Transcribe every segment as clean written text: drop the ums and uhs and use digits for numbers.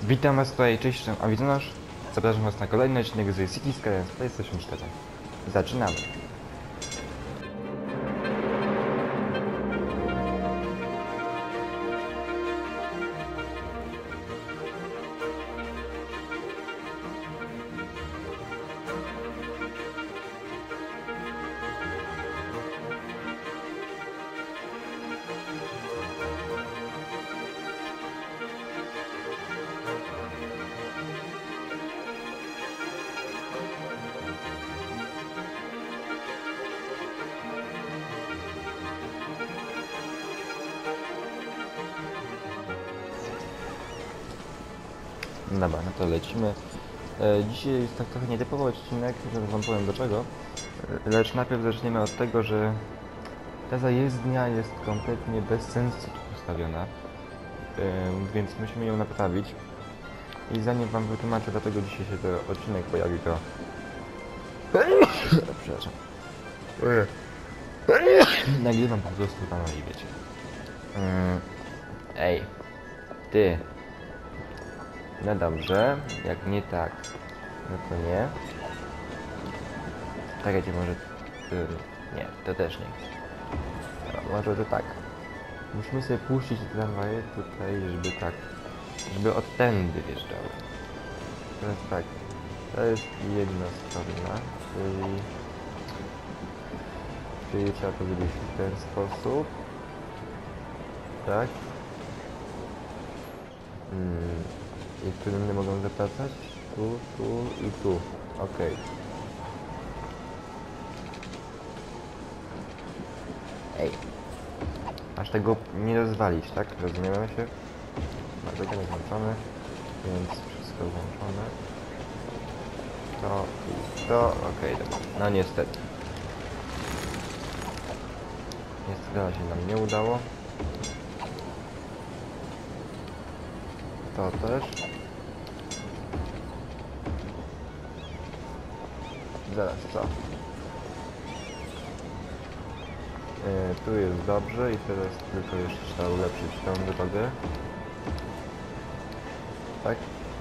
Witam was tutaj, cześć, jestem Awizonasz. Zapraszam was na kolejny odcinek z City Skylines PlayStation 4. Zaczynamy! Dobra, no to lecimy. Dzisiaj jest tak trochę nietypowy odcinek, zaraz wam powiem do czego. Lecz najpierw zaczniemy od tego, że ta zajezdnia jest kompletnie bez sensu tu postawiona. Więc musimy ją naprawić. I zanim wam wytłumaczę, dlaczego dzisiaj się ten odcinek pojawi, to... Przepraszam. Nagrywam po prostu tam i wiecie. Ej, ty. No dobrze, jak nie tak, no to nie. Czekajcie, może... nie, to też nie. No, może to tak. Musimy sobie puścić te tramwaje tutaj, żeby tak... żeby odtędy wjeżdżały. Teraz tak, to jest jedna strona, czyli trzeba to zrobić w ten sposób. Tak. I którym mogą zapracać? Tu, tu i tu. Okej. Ej. Aż tego nie rozwalić, tak? Rozumiemy się? Zegarek włączony, więc wszystko włączone. To i to. Okej, dobra. No niestety. Niestety się nam nie udało. To też. Zaraz, co? Tu jest dobrze i teraz tylko jeszcze trzeba ulepszyć tą drogę. Tak?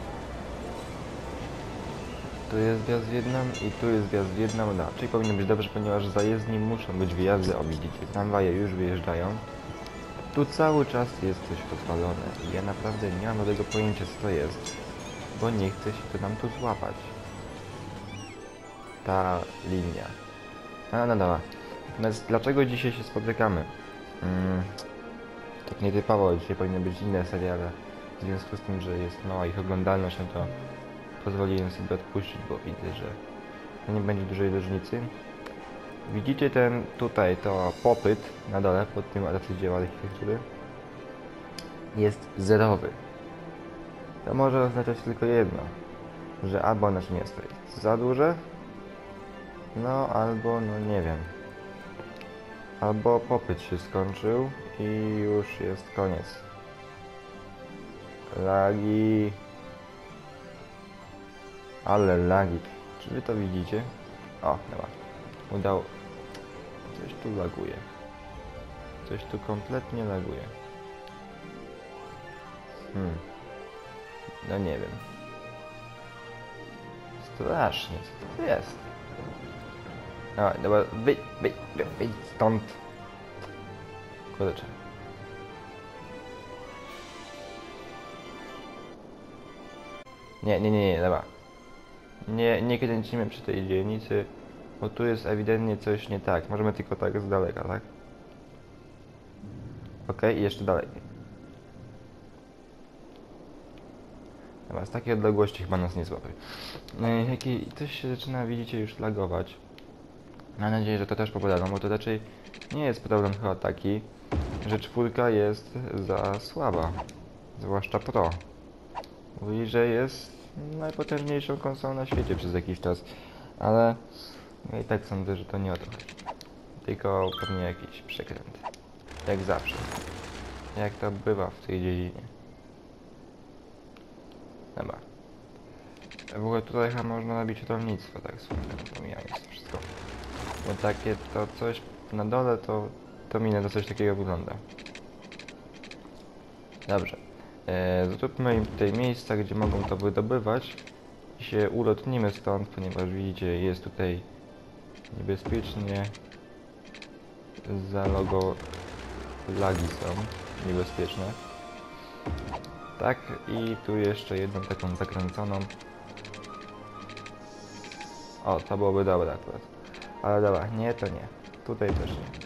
Tu jest wjazd w Wietnam i tu jest wjazd w Wietnam. No, czyli powinno być dobrze, ponieważ zajezdni muszą być wyjazdy, o widzicie, tramwaje już wyjeżdżają. Tu cały czas jest coś podpalone i ja naprawdę nie mam żadnego pojęcia, co to jest, bo nie chce się to nam tu złapać. Ta linia. No dobra. Natomiast dlaczego dzisiaj się spotykamy? Tak nietypowo, dzisiaj powinny być inne seriale. W związku z tym, że jest mała ich oglądalność, no to pozwoliłem sobie odpuścić, bo widzę, że nie będzie dużej różnicy. Widzicie ten tutaj, to popyt na dole, pod tym arcydzieła architektury jest zerowy. To może oznaczać tylko jedno, że albo nasze miasto jest za duże, no albo, no nie wiem, albo popyt się skończył i już jest koniec. Lagi. Ale lagi. Czy wy to widzicie? O, dobra. Udało. Coś tu laguje. Coś tu kompletnie laguje. No nie wiem. Strasznie, co to jest? Dobra, wyjdź stąd. Kurczę. Nie, dobra. Nie kręcimy przy tej dzielnicy, bo tu jest ewidentnie coś nie tak. Możemy tylko tak z daleka, tak? Okej, i jeszcze dalej. Dobra, z takiej odległości chyba nas nie złapie. Coś się zaczyna, widzicie, już lagować. Mam nadzieję, że to też poprawią, bo to raczej nie jest problem chyba taki, że czwórka jest za słaba. Zwłaszcza Pro. Mówi, że jest najpotężniejszą konsolą na świecie przez jakiś czas, ale ja i tak sądzę, że to nie o to chodzi. Tylko pewnie jakiś przekręt. Jak zawsze. Jak to bywa w tej dziedzinie. Dobra. W ogóle tutaj chyba można robić rolnictwo, tak pomijając to wszystko. Bo takie to coś na dole to minę to coś takiego wygląda. Dobrze. Zróbmy im tutaj miejsca, gdzie mogą to wydobywać i się ulotnimy stąd, ponieważ widzicie, jest tutaj niebezpiecznie. Lagi są niebezpieczne. Tak, i tu jeszcze jedną taką zakręconą. O, to byłoby dobre akurat. Ale dobra, nie, to nie. Tutaj też nie.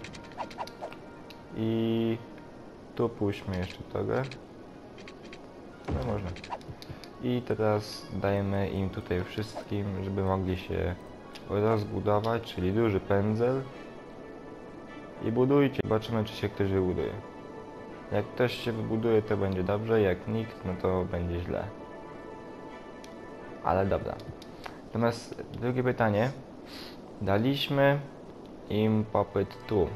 I tu puśćmy jeszcze drogę. No można. I teraz dajemy im tutaj wszystkim, żeby mogli się rozbudować, czyli duży pędzel. I budujcie, zobaczymy, czy się ktoś wybuduje. Jak ktoś się wybuduje, to będzie dobrze, jak nikt, no to będzie źle. Ale dobra. Natomiast drugie pytanie. Daliśmy im popyt tu.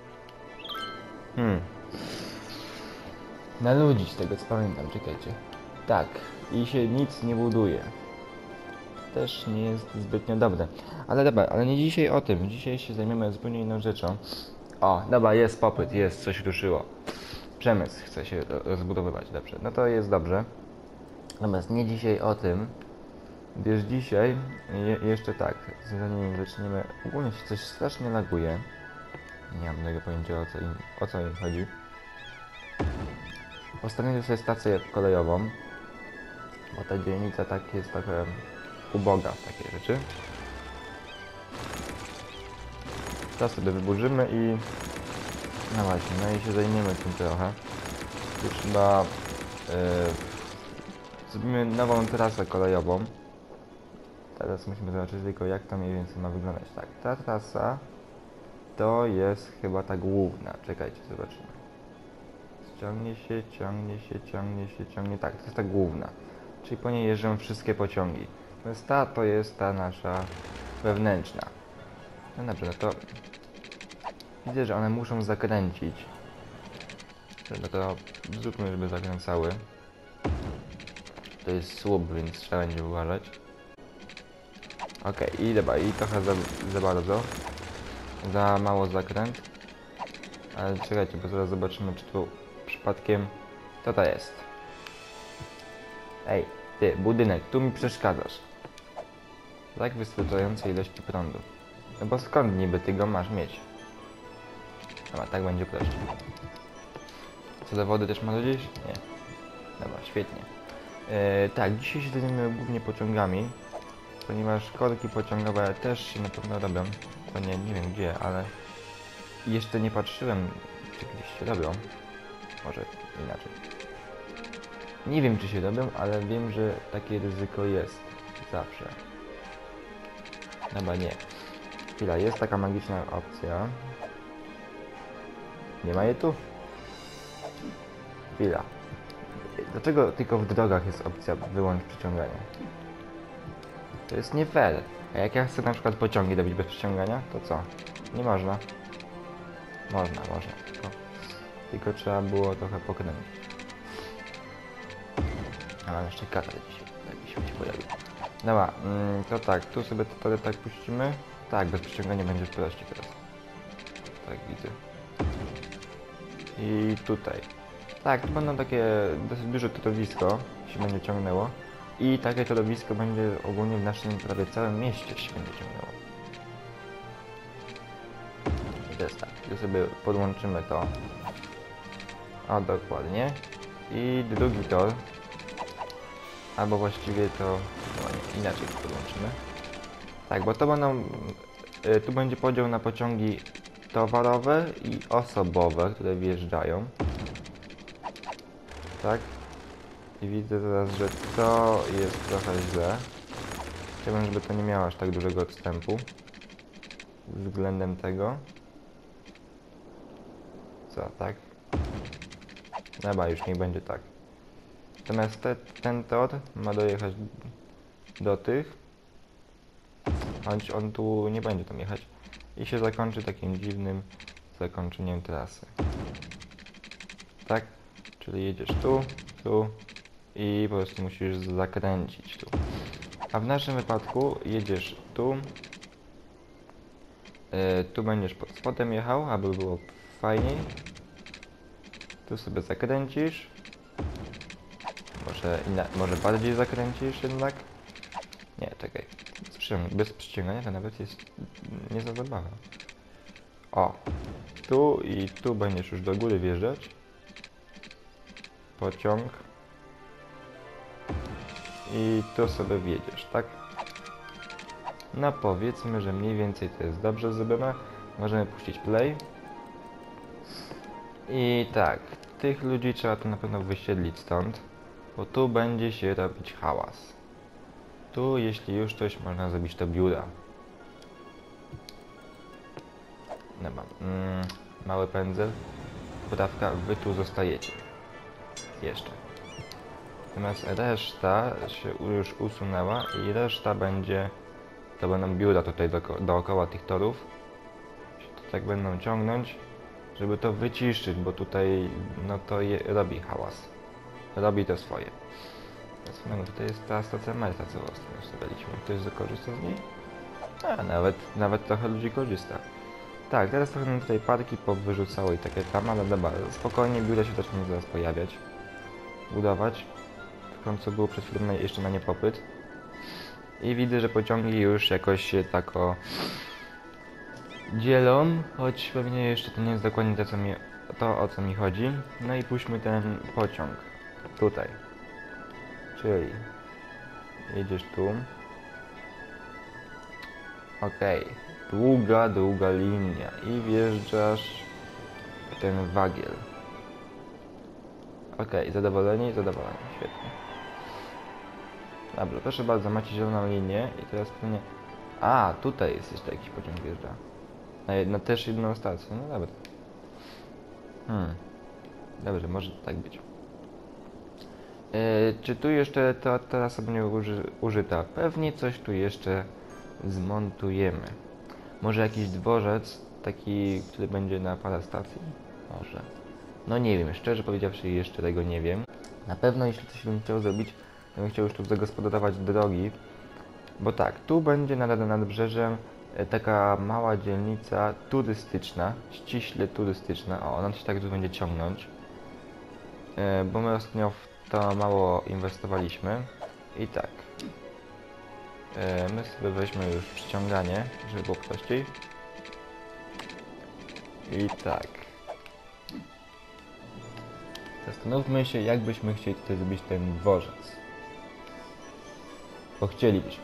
Na ludzi, z tego co pamiętam, czekajcie. Tak, i się nic nie buduje. Też nie jest zbytnio dobre. Ale dobra, ale nie dzisiaj o tym. Dzisiaj się zajmiemy zupełnie inną rzeczą. O, dobra, jest popyt, jest, coś ruszyło. Przemysł chce się rozbudowywać, dobrze. No to jest dobrze. Natomiast nie dzisiaj o tym. Gdyż dzisiaj, jeszcze tak, zanim zaczniemy, ogólnie się coś strasznie laguje. Nie mam tego pojęcia, o co im chodzi. Postawimy sobie stację kolejową, bo ta dzielnica tak jest trochę uboga w takie rzeczy. To sobie wyburzymy i... No właśnie, no i się zajmiemy tym trochę. Tu trzeba... zrobimy nową trasę kolejową. Teraz musimy zobaczyć tylko, jak to mniej więcej ma wyglądać. Tak, ta trasa to jest chyba ta główna. Czekajcie, zobaczymy. Ciągnie się, ciągnie się, ciągnie się, ciągnie. Tak, to jest ta główna. Czyli po niej jeżdżą wszystkie pociągi. Więc ta to jest ta nasza wewnętrzna. No dobrze, no to widzę, że one muszą zakręcić. No to zróbmy, żeby zakręcały. To jest słup, więc trzeba będzie uważać. Okej, i dobra, i trochę za bardzo. Za mało zakręt. Ale czekajcie, bo zaraz zobaczymy, czy tu przypadkiem... Co to jest? Ej, ty, budynek, tu mi przeszkadzasz. Tak wystarczającej ilości prądu. No bo skąd niby ty go masz mieć? Dobra, tak będzie prościej. Co do wody też ma gdzieś? Nie. Dobra, świetnie. Tak, dzisiaj się zajmiemy głównie pociągami. Ponieważ korki pociągowe też się na pewno robią. To nie wiem gdzie, ale... Jeszcze nie patrzyłem, czy gdzieś się robią. Może inaczej. Nie wiem, czy się robią, ale wiem, że takie ryzyko jest. Zawsze. Chyba nie. Chwila, jest taka magiczna opcja. Nie ma jej tu? Chwila. Dlaczego tylko w drogach jest opcja wyłącz przyciąganie? To jest nie fair. A jak ja chcę na przykład pociągi robić bez przyciągania, to co? Nie można. Można. Tylko trzeba było trochę pokręcić. A jeszcze katar dzisiaj. Jakiś się pojawił. Dobra, to tak, tu sobie to tak puścimy. Tak, bez przyciągania będzie prościej teraz. Tak widzę. I tutaj. Tak, tu będą takie dosyć duże torowisko, się będzie ciągnęło. I takie torowisko będzie ogólnie w naszym prawie całym mieście się będzie ciągnęło. I teraz tak, tu sobie podłączymy to. O, dokładnie. I drugi tor. Albo właściwie to... No, inaczej to podłączymy. Tak, bo to będą... Tu będzie podział na pociągi towarowe i osobowe, które wjeżdżają. Tak? I widzę teraz, że to jest trochę źle. Chciałbym, żeby to nie miało aż tak dużego odstępu względem tego. Co, tak? Dobra, już niech będzie tak. Natomiast ten tor ma dojechać do tych. Choć on tu nie będzie tam jechać. I się zakończy takim dziwnym zakończeniem trasy. Tak? Czyli jedziesz tu i po prostu musisz zakręcić tu. A w naszym wypadku jedziesz tu. Tu będziesz pod spodem jechał, aby było fajniej. Tu sobie zakręcisz. Może, może bardziej zakręcisz jednak? Nie, czekaj. Bez przyciągania to nawet jest nie za zabawa. O! Tu i tu będziesz już do góry wjeżdżać. Pociąg. I tu sobie wjedziesz, tak? No powiedzmy, że mniej więcej to jest dobrze zrobione. Możemy puścić play. I tak, tych ludzi trzeba tu na pewno wysiedlić stąd, bo tu będzie się robić hałas. Tu, jeśli już coś, można zrobić to biura. No mam. Mały pędzel. Poprawka, wy tu zostajecie. Jeszcze. Natomiast reszta się już usunęła i reszta będzie... To będą biura tutaj dookoła tych torów. Się to tak będą ciągnąć, żeby to wyciszyć, bo tutaj no to robi hałas. Robi to swoje. No, tutaj jest ta stacja metra, co ostatnio ustawiliśmy. Ktoś korzysta z niej? A, nawet trochę ludzi korzysta. Tak, teraz trochę nam tutaj parki powyrzucało i takie tam, ale dobra, spokojnie biura się zacznie zaraz pojawiać. Budować. W końcu było przed chwilą jeszcze na nie popyt. I widzę, że pociągi już jakoś się tak dzielą, choć pewnie jeszcze to nie jest dokładnie to, o co mi chodzi. No i puśćmy ten pociąg. Tutaj. Czyli jedziesz tu. Okej. Długa linia i wjeżdżasz w ten wagiel. Okej, zadowoleni? Zadowoleni, świetnie. Dobrze, proszę bardzo, macie zieloną linię i teraz pewnie... A, tutaj jest jeszcze jakiś pociąg wjeżdża. Na też jedną stację, no dobra. Dobrze, może tak być. Czy tu jeszcze ta trasa będzie użyta? Pewnie coś tu jeszcze zmontujemy. Może jakiś dworzec, taki, który będzie na parę stacji? Może. No nie wiem, szczerze powiedziawszy jeszcze tego nie wiem. Na pewno jeśli coś bym chciał zrobić, to bym chciał już tu zagospodarować drogi. Bo tak, tu będzie nad nadbrzeżem taka mała dzielnica turystyczna, ściśle turystyczna. O, ona się tak tu będzie ciągnąć. Bo my ostatnio w to mało inwestowaliśmy. I tak. My sobie weźmy już przyciąganie, żeby było prościej. I tak. Zastanówmy się, jak byśmy chcieli tutaj zrobić ten dworzec. Bo chcielibyśmy.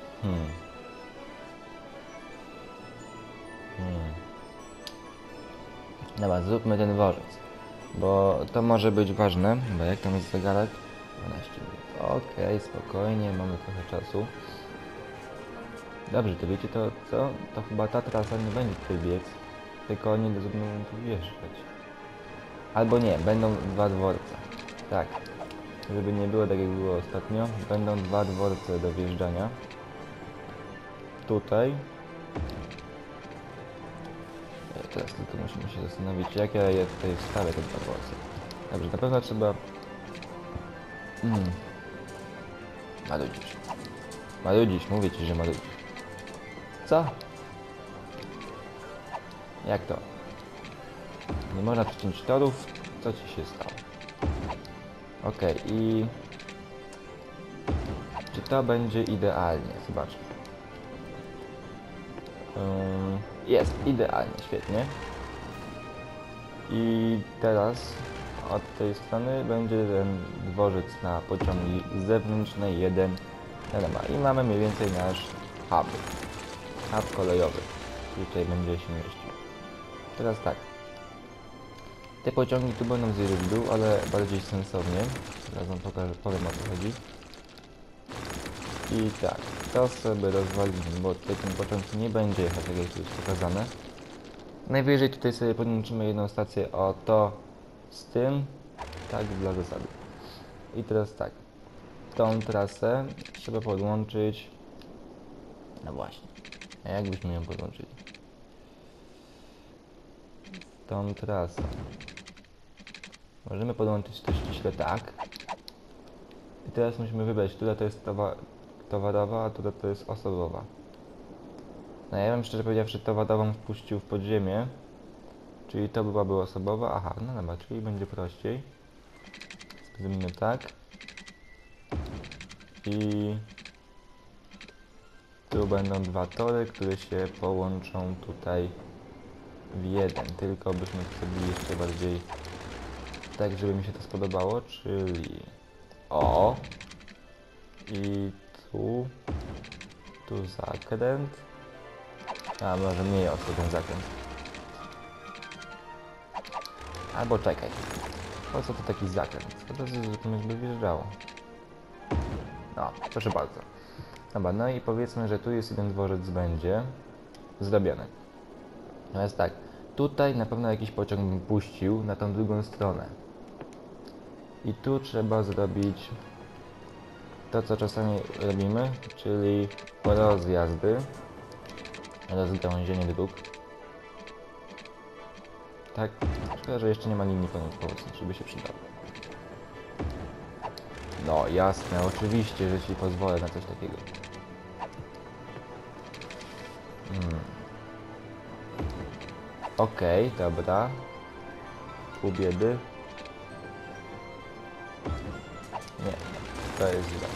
Dobra, zróbmy ten dworzec. Bo to może być ważne, bo jak tam jest zegarek? 12 minut. Okej, spokojnie, mamy trochę czasu. Dobrze, to wiecie to co? To chyba ta trasa nie będzie tutaj biec, tylko oni będą tu wjeżdżać. Albo nie, będą dwa dworce. Tak. Żeby nie było tak jak było ostatnio, będą dwa dworce do wjeżdżania. Tutaj. Teraz tylko musimy się zastanowić, jak ja je tutaj wstawię te dwa dworce. Dobrze, na pewno trzeba... Marudzisz. Marudzisz, mówię ci, że marudzisz. Co? Jak to? Nie można przyciąć torów? Co ci się stało? Okej, i... Czy to będzie idealnie? Zobaczmy. Jest, idealnie, świetnie. I teraz od tej strony będzie ten dworzec na pociągi zewnętrzne, jeden. I mamy mniej więcej nasz hub. Hub kolejowy. Tutaj będzie się mieścił. Teraz tak. Te pociągi tu będą zjeżdżać w dół, ale bardziej sensownie. Teraz wam pokażę, powiem o co chodzi. I tak, to sobie rozwalimy, bo tutaj ten pociąg nie będzie jechać, tak jak tu jest pokazane. Najwyżej tutaj sobie podłączymy jedną stację o to z tym, tak dla zasady. I teraz tak, tą trasę trzeba podłączyć, no właśnie, a jak byśmy ją podłączyli? Tą trasę. Możemy podłączyć to ściśle tak. I teraz musimy wybrać, która to jest towarowa, a która to jest osobowa. No ja bym szczerze powiedziawszy towarową wpuścił w podziemie. Czyli to byłaby osobowa. Aha, no dobra, czyli będzie prościej. Zrobimy tak. I tu będą dwa tory, które się połączą tutaj w jeden. Tylko byśmy zrobili jeszcze bardziej tak, żeby mi się to spodobało, czyli o i tu zakręt, a może mniej ostry ten zakręt. Albo czekaj, po co to taki zakręt? Po to, żeby to by wjeżdżało. No, proszę bardzo. Dobra, no i powiedzmy, że tu jest jeden dworzec będzie zrobiony. No jest tak, tutaj na pewno jakiś pociąg bym puścił na tą drugą stronę. I tu trzeba zrobić to, co czasami robimy, czyli rozjazdy, rozgałęzienie dróg. Tak, szkoda, że jeszcze nie ma linii pomocnej, żeby się przydało. No jasne, oczywiście, że ci pozwolę na coś takiego. Okej, dobra. Pół biedy. Nie, to jest źle.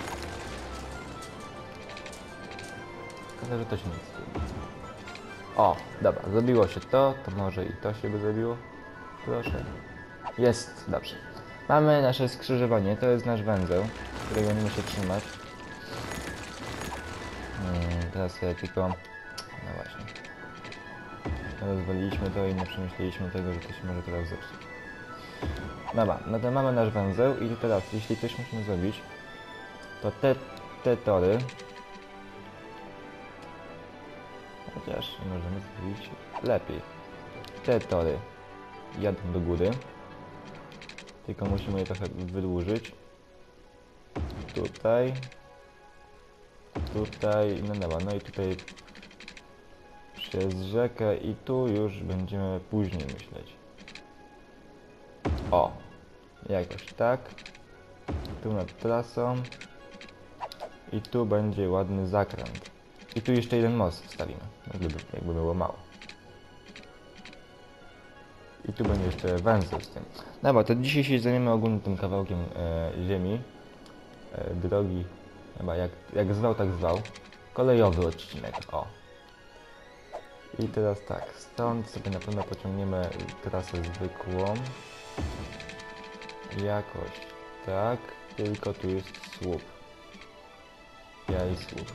Szkoda, że to się nie zrobi. O, dobra, zrobiło się to może i to się by zrobiło. Proszę. Jest, dobrze. Mamy nasze skrzyżowanie, to jest nasz węzeł, którego nie muszę trzymać. Teraz sobie tylko... No właśnie. Rozwaliliśmy to i nie przemyśleliśmy tego, że to się może teraz zepsuć. Dobra, no to mamy nasz węzeł i teraz, jeśli coś musimy zrobić, to te tory... Chociaż możemy zrobić lepiej. Te tory jadą do góry. Tylko musimy je trochę wydłużyć. Tutaj, no dobra, no i tutaj przez rzekę i tu już będziemy później myśleć. O, jakoś tak. Tu nad trasą. I tu będzie ładny zakręt. I tu jeszcze jeden most wstawimy, jakby było mało. I tu będzie jeszcze węzeł z tym. Dobra, to dzisiaj się zajmiemy ogólnie tym kawałkiem ziemi. Drogi, chyba jak zwał, tak zwał. Kolejowy odcinek, o. I teraz tak, stąd sobie na pewno pociągniemy trasę zwykłą. Jakoś tak, tylko tu jest słup. Ja i słup.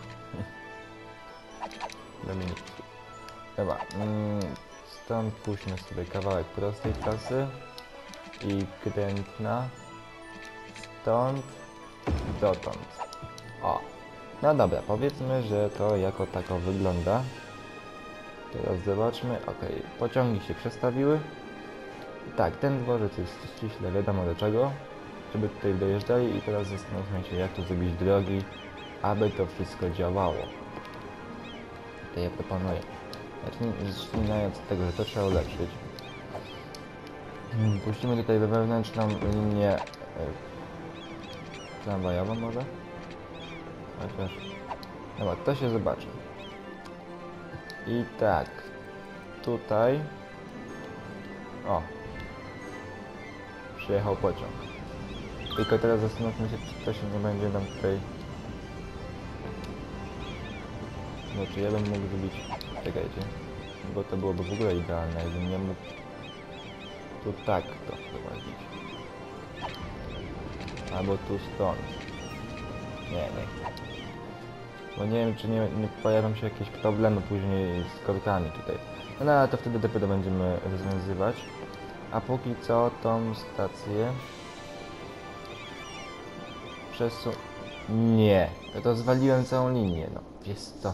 Dominik. Dobra, stąd puśćmy sobie kawałek prostej trasy i krętna stąd dotąd. O, no dobra, powiedzmy, że to jako tako wygląda. Teraz zobaczmy, ok, pociągi się przestawiły. Tak, ten dworzec jest ściśle wiadomo do czego, żeby tutaj dojeżdżali i teraz zastanówmy się, jak tu zrobić drogi, aby to wszystko działało. To ja proponuję. Zaczynając od tego, że to trzeba ulepszyć. Puścimy tutaj wewnętrzną linię tramwajową może? Chociaż... Dobra, to się zobaczy. I tak. Tutaj... O! Przyjechał pociąg. Tylko teraz zastanówmy się, czy to się nie będzie nam tutaj... Znaczy ja bym mógł zrobić... Czekajcie. Bo to byłoby w ogóle idealne, jakbym nie mógł... Tu tak to wprowadzić. Albo tu stąd. Nie. Bo nie wiem, czy nie pojawią się jakieś problemy później z korkami tutaj. No ale to wtedy dopiero będziemy rozwiązywać. A póki co tą stację... Nie, to zwaliłem całą linię, no. Wiesz co?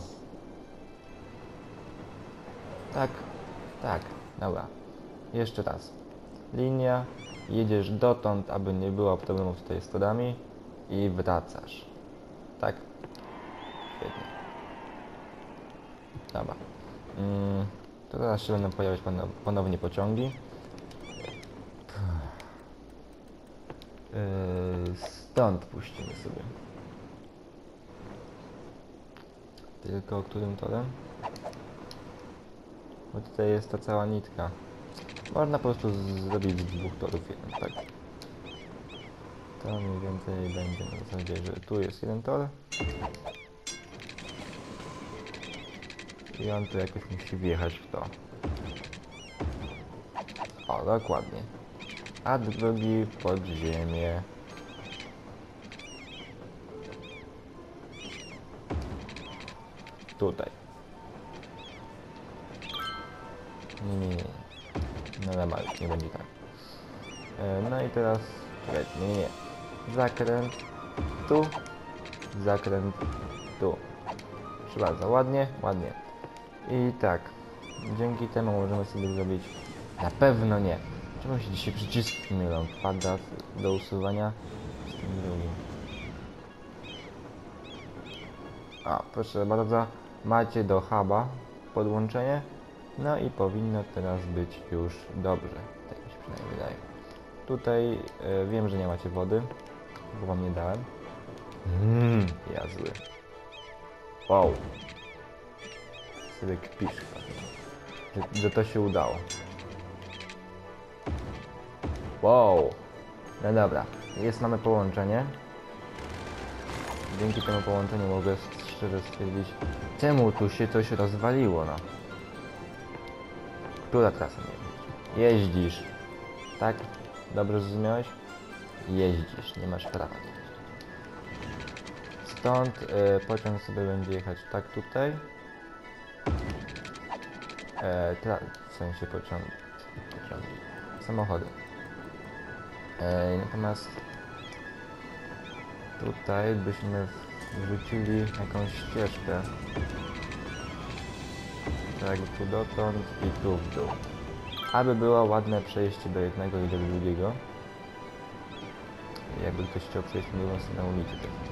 Tak, dobra. Jeszcze raz. Linia, jedziesz dotąd, aby nie było problemów tutaj z torami i wracasz. Tak? Świetnie. Dobra. To teraz się będą pojawiać ponownie pociągi. Stąd puścimy sobie. Tylko którym torem? Bo tutaj jest ta cała nitka. Można po prostu zrobić z dwóch torów jeden, tak? To mniej więcej będzie na zasadzie, że tu jest jeden tor. I on tu jakoś musi wjechać w to. O, dokładnie. A drugi pod ziemię. Tutaj. Nie. No dobra, już nie będzie tak. No i teraz... Czekaj, nie. Zakręt tu. Zakręt tu. Proszę bardzo, ładnie. I tak. Dzięki temu możemy sobie zrobić... Na pewno nie. Czemu się dzisiaj przyciski mylą? Pada do usuwania z tym drugim. A, proszę bardzo, macie do huba podłączenie. No i powinno teraz być już dobrze. Tak mi się przynajmniej wydaje. Tutaj wiem, że nie macie wody, bo wam nie dałem. Ja zły. Wow. Sobie kpisz, że to się udało. Wow. No dobra, mamy połączenie. Dzięki temu połączeniu mogę szczerze stwierdzić, czemu tu się coś rozwaliło, no. Która trasa nie jeździsz? Tak? Dobrze zrozumiałeś? Jeździsz, nie masz prawa nie jeździć. Stąd pociąg sobie będzie jechać tak tutaj. W sensie pociągi. Samochody. Natomiast tutaj byśmy wrzucili jakąś ścieżkę. Tak, tu dotąd i tu w dół. Aby było ładne przejście do jednego i do drugiego. Jakby ktoś chciał przejść na drugą stronę ulicy.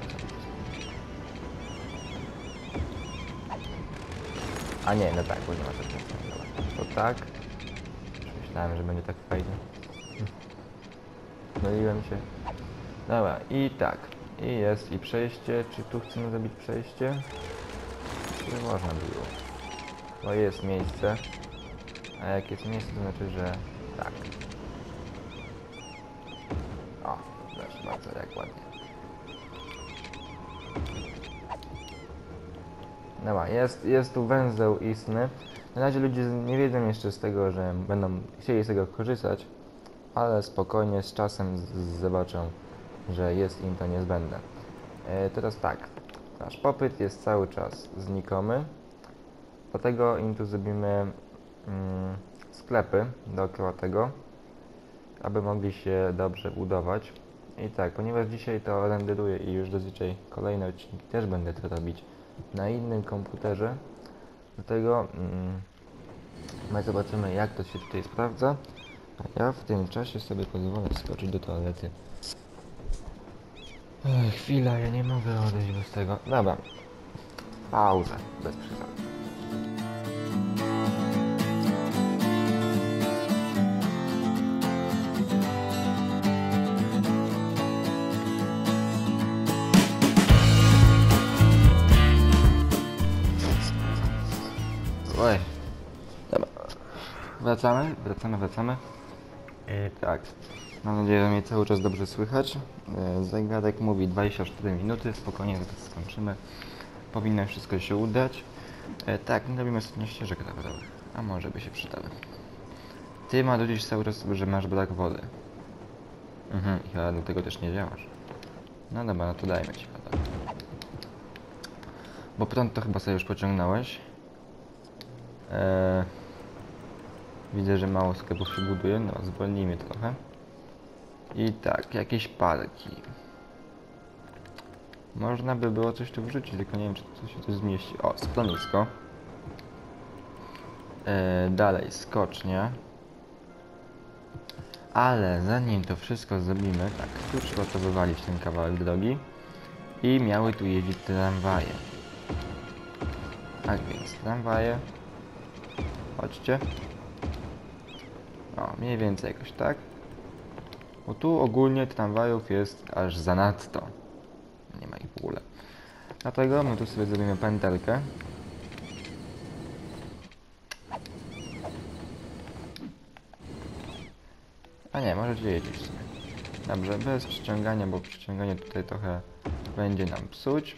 A nie, no tak, bo nie ma takiego. To tak. Myślałem, że będzie tak fajnie. Myliłem się. Dobra, i tak. I jest i przejście. Czy tu chcemy zrobić przejście? Czy można było? Bo jest miejsce. A jak jest miejsce, to znaczy, że tak. O, proszę bardzo, jak ładnie. Dobra, jest tu węzeł istny. Na razie ludzie nie wiedzą jeszcze z tego, że będą chcieli z tego korzystać, ale spokojnie z czasem zobaczą, że jest im to niezbędne. Teraz tak, nasz popyt jest cały czas znikomy, dlatego im tu zrobimy sklepy dookoła tego, aby mogli się dobrze budować. I tak, ponieważ dzisiaj to renderuję i już zazwyczaj kolejne odcinki też będę to robić na innym komputerze, dlatego my zobaczymy, jak to się tutaj sprawdza, a ja w tym czasie sobie pozwolę skoczyć do toalety. Chwila, ja nie mogę odejść bez tego. Dobra, pauza, bez przesady. Oj, dobra. Wracamy. Tak, mam nadzieję, że mnie cały czas dobrze słychać. Zegarek mówi 24 minuty, spokojnie zaraz skończymy. Powinno wszystko się udać. Tak, nie robimy ostatnio ścieżek rowerowych, a może by się przydały. Ty marudzisz cały czas, że masz brak wody. I chyba do tego też nie działasz. No dobra, no to dajmy ci wodę. Bo prąd to chyba sobie już pociągnąłeś. Widzę, że mało sklepów się buduje, no zwolnijmy trochę. I tak, jakieś parki. Można by było coś tu wrzucić, tylko nie wiem, czy to się tu zmieści. O, schronisko. Dalej, skocznia. Ale zanim to wszystko zrobimy, tak, tu trzeba to wywalić, ten kawałek drogi. I miały tu jeździć tramwaje. Tak więc, tramwaje. Chodźcie. O, mniej więcej jakoś tak. Bo tu ogólnie tramwajów jest aż zanadto. Nie ma ich w ogóle. Dlatego my tu sobie zrobimy pętelkę. A nie, możecie jeździć w sumie. Dobrze, bez przyciągania, bo przyciąganie tutaj trochę będzie nam psuć.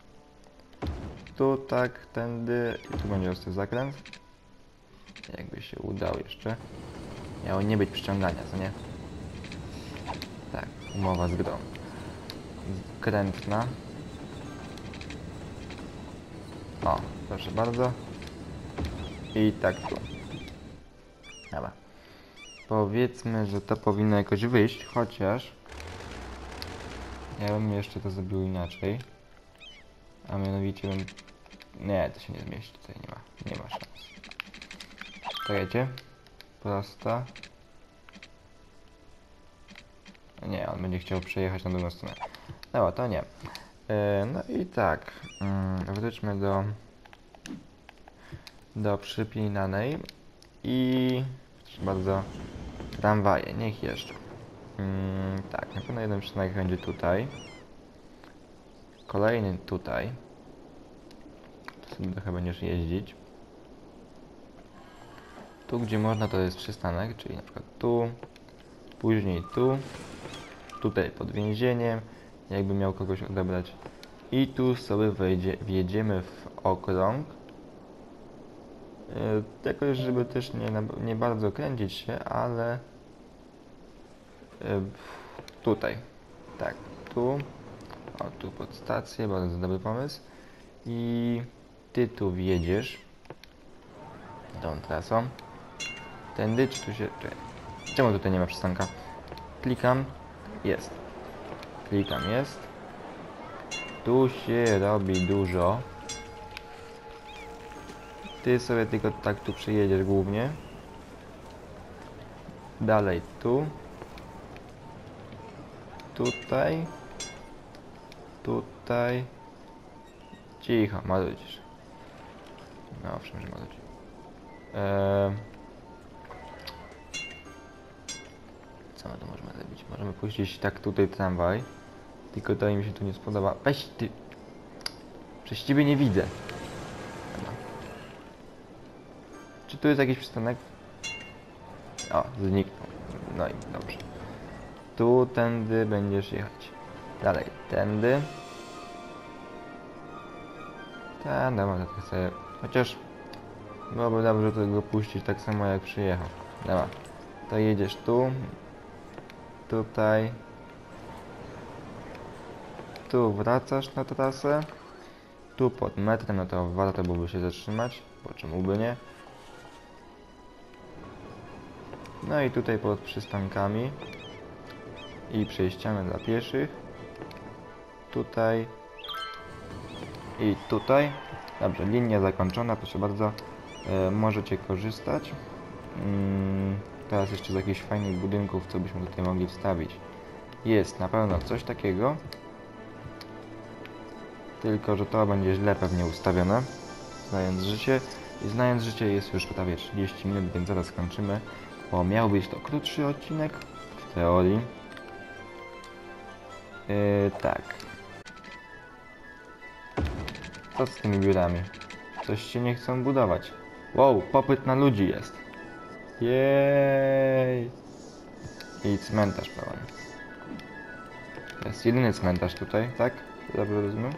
Tu tak, tędy i tu będzie ostry zakręt. Jakby się udał jeszcze. Miało nie być przyciągania, co nie? Tak, umowa z grą. Krętna. O, proszę bardzo. I tak tu. Dobra. Powiedzmy, że to powinno jakoś wyjść, chociaż ja bym jeszcze to zrobił inaczej. A mianowicie bym... Nie, to się nie zmieści, tutaj nie ma szans. Czekajcie. Prosta. Nie, on będzie chciał przejechać na drugą stronę. Dobra, to nie. No i tak. Wróćmy do przypinanej. I... proszę bardzo. Tramwaje, niech jeżdżą. Tak, na pewno jeden przycinek będzie tutaj. Kolejny tutaj. To sobie trochę będziesz jeździć. Tu gdzie można to jest przystanek, czyli na przykład tu. Później tu. Tutaj pod więzieniem. Jakby miał kogoś odebrać. I tu sobie wjedziemy w okrąg. Jakoś żeby też nie bardzo kręcić się, ale... tutaj. Tak, tu. O, tu pod stację, bardzo dobry pomysł. I ty tu wjedziesz tą trasą. Tędy, czy tu się... Czemu tutaj nie ma przystanka? Klikam, jest. Klikam, jest. Tu się robi dużo. Ty sobie tylko tak tu przyjedziesz głównie. Dalej tu. Tutaj. Tutaj. Cicho, maludzisz. No owszem, że maludzisz. Co my tu możemy zrobić? Możemy puścić tak tutaj tramwaj. Tylko to mi się tu nie spodoba. Weź ty! Przecież ciebie nie widzę. No. Czy tu jest jakiś przystanek? O, zniknął. No i dobrze. Tu, tędy będziesz jechać. Dalej, tędy. Tak, dobra, tak sobie... Chociaż... byłoby dobrze to go puścić tak samo jak przyjechał. Dobra. To jedziesz tu. Tutaj. Tu wracasz na trasę. Tu pod metrem, no to warto byłoby się zatrzymać. Bo czemu by nie? No i tutaj pod przystankami. I przejściami dla pieszych. Tutaj. I tutaj. Dobrze, linia zakończona, proszę bardzo. Możecie korzystać. Teraz jeszcze z jakichś fajnych budynków, co byśmy tutaj mogli wstawić. Jest na pewno coś takiego. Tylko, że to będzie źle pewnie ustawione. Znając życie. I znając życie jest już prawie 30 minut, więc zaraz kończymy. Bo miał być to krótszy odcinek. W teorii. Tak. Co z tymi biurami? Coś się nie chcą budować. Wow, popyt na ludzi jest. Jej! I cmentarz pełen. To jest jedyny cmentarz tutaj, tak? Dobrze rozumiem?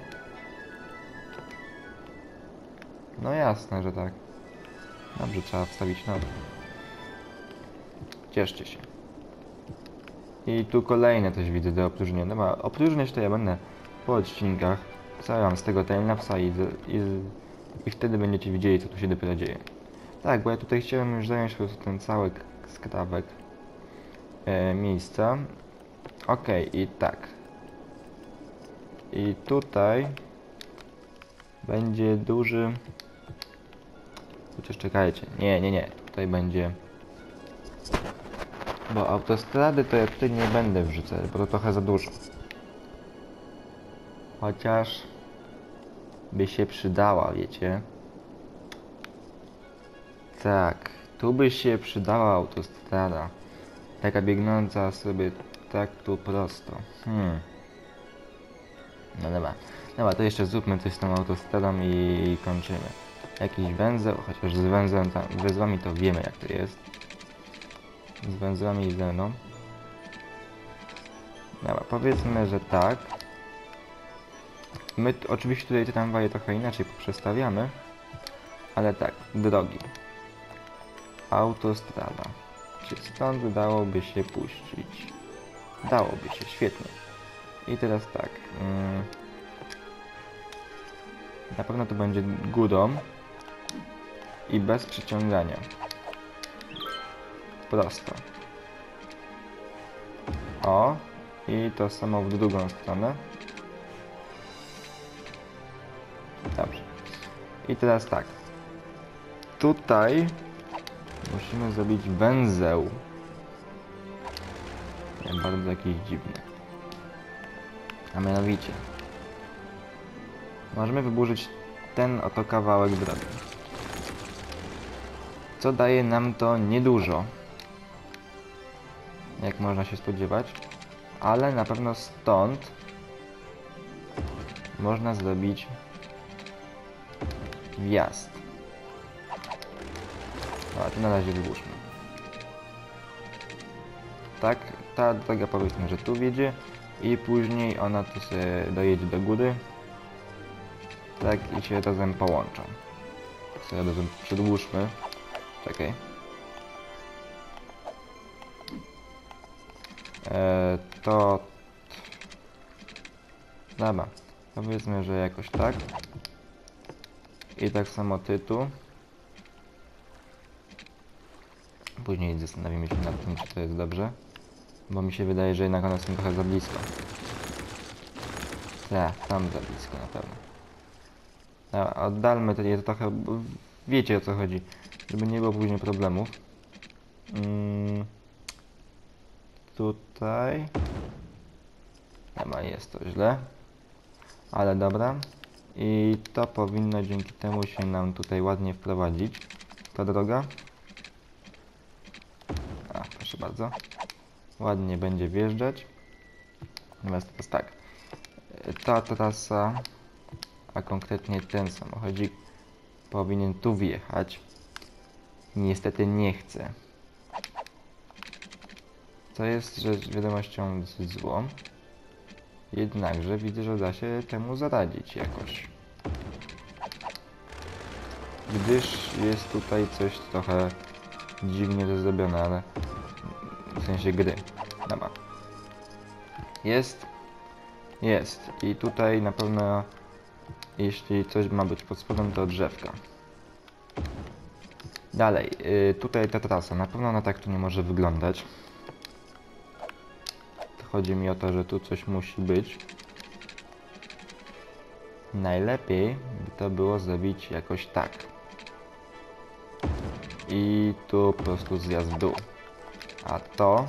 No jasne, że tak. Dobrze, trzeba wstawić nowy. Cieszcie się. I tu kolejne coś widzę do opróżnienia. Dobra, opróżniać to ja będę po odcinkach. Wstawiam z tego timelapsa i wtedy będziecie widzieli, co tu się dopiero dzieje. Tak, bo ja tutaj chciałem już zająć po prostu ten cały skrawek miejsca. Okej, i tak. I tutaj będzie duży... Chociaż czekajcie. Nie. Tutaj będzie... Bo autostrady to ja tutaj nie będę wrzucać, bo to trochę za dużo. Chociaż... by się przydała, wiecie. Tak, tu by się przydała autostrada. Taka biegnąca sobie tak tu prosto. No dobra. Dobra, to jeszcze zróbmy coś z tą autostradą i kończymy. Jakiś węzeł, chociaż z węzłem tam, węzłami to wiemy jak to jest. Z węzłami i ze mną. Dobra, powiedzmy, że tak. My oczywiście tutaj te tramwaje trochę inaczej poprzestawiamy, ale tak, drogi. Autostrada. Czy stąd dałoby się puścić? Dałoby się, świetnie. I teraz tak. Na pewno to będzie górą i bez przyciągania. Prosto. O, i to samo w drugą stronę. Dobrze. I teraz tak. Tutaj musimy zrobić węzeł. Bardzo jakiś dziwny. A mianowicie możemy wyburzyć ten oto kawałek drogi. Co daje nam to niedużo, jak można się spodziewać, ale na pewno stąd można zrobić wjazd. A to na razie wyburzmy. Tak, ta droga powiedzmy, że tu wiedzie i później ona tu sobie dojedzie do góry. Tak i się razem połączą. Sobie razem przedłużmy. Czekaj. To... Dobra. Powiedzmy, że jakoś tak. I tak samo tytuł. Później zastanowimy się nad tym, czy to jest dobrze. Bo mi się wydaje, że jednak one są trochę za blisko. Tak, tam za blisko na pewno. Dobra, oddalmy to je trochę, bo wiecie o co chodzi. Żeby nie było później problemów. Tutaj... Dobra, jest to źle. Ale dobra. I to powinno dzięki temu się nam tutaj ładnie wprowadzić. Ta droga. A, proszę bardzo. Ładnie będzie wjeżdżać. Natomiast teraz tak. Ta trasa, a konkretnie ten samochodzik powinien tu wjechać. Niestety nie chce. Co jest rzecz wiadomością dosyć złą. Jednakże widzę, że da się temu zaradzić jakoś. Gdyż jest tutaj coś trochę dziwnie to zrobione, ale w sensie gry. Dobra. Jest. Jest. I tutaj na pewno jeśli coś ma być pod spodem, to drzewka. Dalej. Tutaj ta trasa. Na pewno ona tak tu nie może wyglądać. Chodzi mi o to, że tu coś musi być. Najlepiej by to było zrobić jakoś tak. I tu po prostu zjazd w dół. A to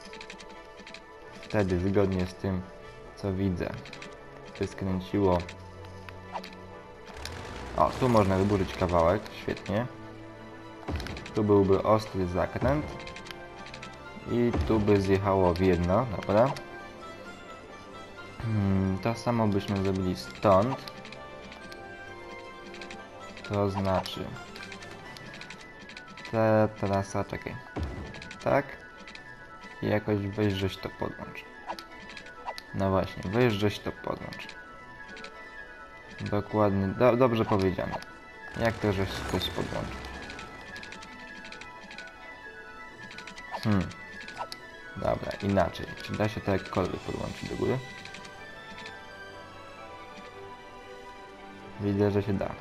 wtedy zgodnie z tym, co widzę, by skręciło. O, tu można wyburzyć kawałek, świetnie. Tu byłby ostry zakręt. I tu by zjechało w jedno, dobra. To samo byśmy zrobili stąd. To znaczy... Ta trasa, czekaj. Tak. I jakoś weź żeś to podłącz. No właśnie, weź żeś to podłącz. Dokładnie, dobrze powiedziane. Jak to żeś coś podłączył? Dobra, inaczej. Czy da się to jakkolwiek podłączyć do góry? Widzę, że się da.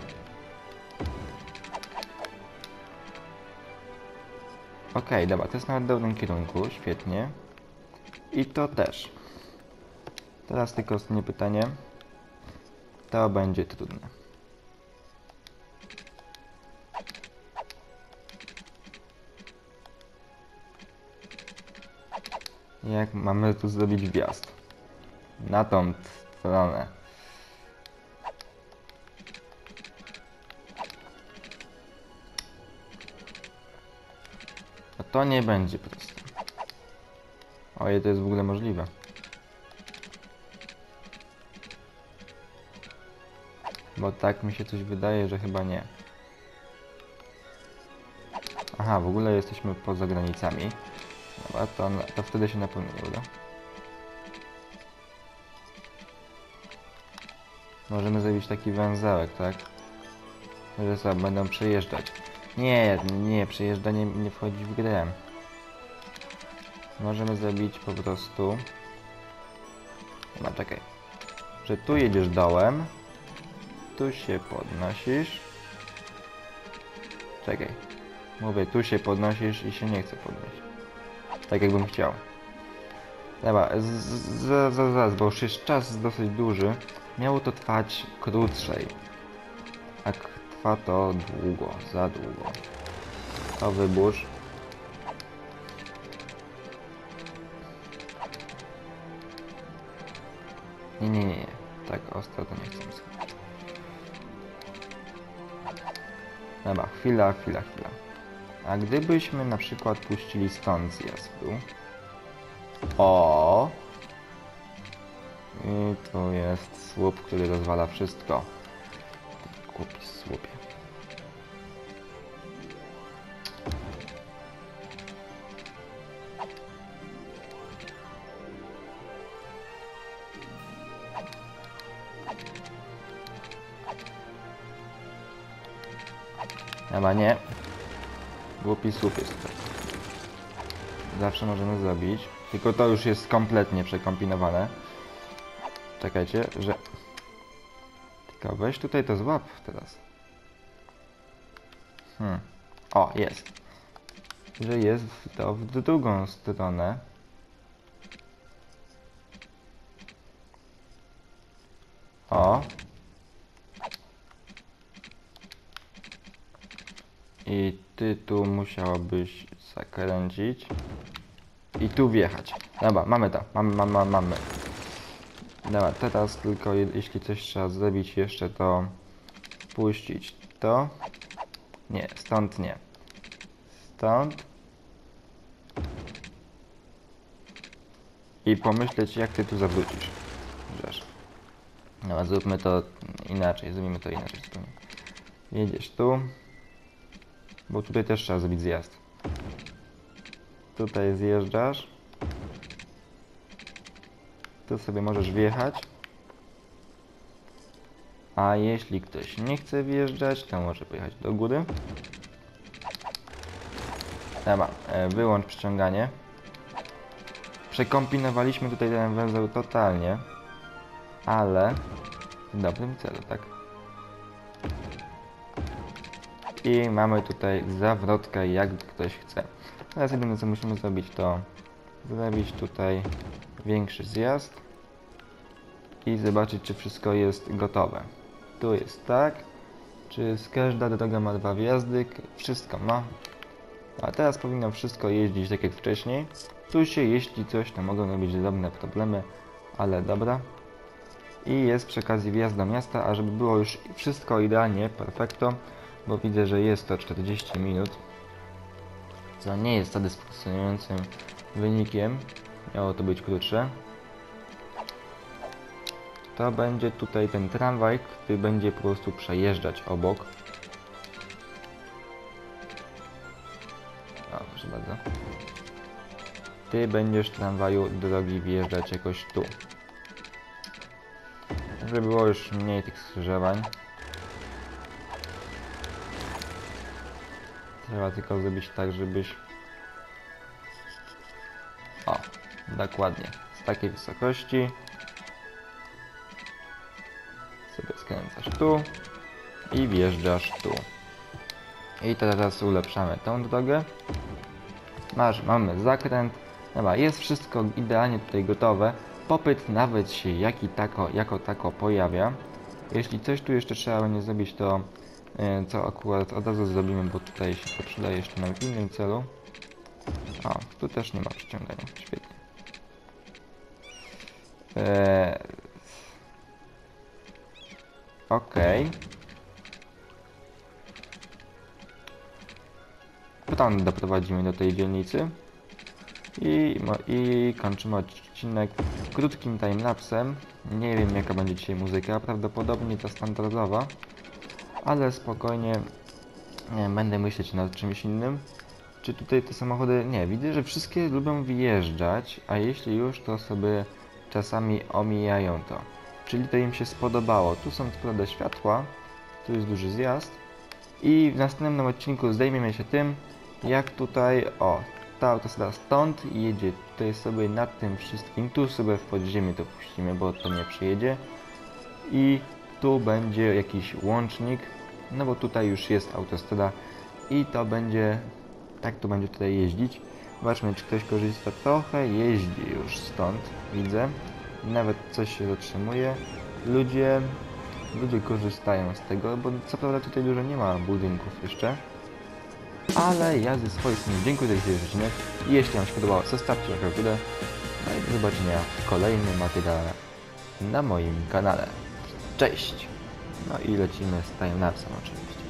Okej, dobra, to jest nawet w dobrym kierunku, świetnie. I to też. Teraz tylko ostatnie pytanie. To będzie trudne. Jak mamy tu zrobić wjazd? Na tą stronę. No to nie będzie proste. Ojej, to jest w ogóle możliwe. Bo tak mi się coś wydaje, że chyba nie. Aha, w ogóle jesteśmy poza granicami. Dobra, to wtedy się na pewno nie uda. możemy zrobić taki węzełek, tak? Że sobie będą przejeżdżać. Nie, przejeżdżanie nie wchodzi w grę. Możemy zrobić po prostu... No czekaj. Że tu jedziesz dołem. Tu się podnosisz. Czekaj. Mówię, tu się podnosisz i się nie chce podnieść. Tak jakbym chciał. Dobra, zaraz, bo już jest czas dosyć duży. Miało to trwać krócej. Tak trwa to długo, za długo. To wybórz. Nie. Tak ostro to nie chcę. Dobra, chwila. A gdybyśmy na przykład puścili stąd zjazd w dół. O! I tu jest słup, który rozwala wszystko. Głupi słupie. Chyba nie. Głupi słup jest tutaj. Zawsze możemy zrobić. Tylko to już jest kompletnie przekombinowane. Czekajcie, że... Tylko weź tutaj to złap teraz. O, jest. Że jest to w drugą stronę. O. I ty tu musiałabyś zakręcić. I tu wjechać. Dobra, mamy to. Mamy. Dobra, teraz tylko jeśli coś trzeba zrobić jeszcze, to puścić to. Nie, stąd nie. Stąd. I pomyśleć, jak ty tu zawrócisz. Rzecz. Dobra, zróbmy to inaczej. Zrobimy to inaczej zupełnie. Jedziesz tu. Bo tutaj też trzeba zrobić zjazd. Tutaj zjeżdżasz. Tu sobie możesz wjechać. A jeśli ktoś nie chce wjeżdżać, to może pojechać do góry. Dobra, wyłącz przyciąganie. Przekombinowaliśmy tutaj ten węzeł totalnie. Ale w dobrym celu, tak? I mamy tutaj zawrotkę, jak ktoś chce. Teraz jedyne co musimy zrobić, to zrobić tutaj większy zjazd i zobaczyć, czy wszystko jest gotowe. Tu jest tak, czy każda droga ma 2 wjazdy, wszystko ma. A teraz powinno wszystko jeździć tak jak wcześniej. Tu się, jeśli coś, to mogą być drobne problemy, ale dobra. I jest przy okazji wjazd do miasta, a żeby było już wszystko idealnie, perfekto, bo widzę, że jest to 40 minut, co nie jest satysfakcjonującym wynikiem. Miało to być krótsze. To będzie tutaj ten tramwaj, który będzie po prostu przejeżdżać obok. O, proszę bardzo. Ty będziesz tramwaju drogi wjeżdżać jakoś tu. Żeby było już mniej tych skrzyżowań. Trzeba tylko zrobić tak, żebyś... O, dokładnie. Z takiej wysokości. Sobie skręcasz tu. I wjeżdżasz tu. I teraz ulepszamy tą drogę. Mamy zakręt. Dobra, jest wszystko idealnie tutaj gotowe. Popyt nawet się jako tako pojawia. Jeśli coś tu jeszcze trzeba będzie zrobić, to co akurat od razu zrobimy, bo tutaj się to przyda jeszcze na innym celu. O, tu też nie ma przyciągania. Świetnie. Okej. Potem doprowadzimy do tej dzielnicy. I kończymy odcinek krótkim timelapsem. Nie wiem, jaka będzie dzisiaj muzyka, prawdopodobnie to standardowa, ale spokojnie będę myśleć nad czymś innym. Czy tutaj te samochody... Nie, widzę, że wszystkie lubią wjeżdżać, a jeśli już, to sobie czasami omijają to. czyli to im się spodobało. Tu są co prawda światła, tu jest duży zjazd i w następnym odcinku zajmiemy się tym, jak tutaj, o, ta autostrada stąd jedzie tutaj sobie nad tym wszystkim, tu sobie w podziemie to puścimy, bo to nie przyjedzie i tu będzie jakiś łącznik, no bo tutaj już jest autostrada i to będzie, tak to będzie tutaj jeździć. Zobaczmy, czy ktoś korzysta. Trochę jeździ już stąd, widzę. Nawet coś się zatrzymuje. Ludzie korzystają z tego, bo co prawda tutaj dużo nie ma budynków jeszcze. Ale ja ze swojej strony dziękuję za dzisiejszy odcinek. I jeśli Wam się podobało, zostawcie łapkę w górę. No i do zobaczenia w kolejnym materiale na moim kanale. Cześć! No i lecimy z timelapsem oczywiście.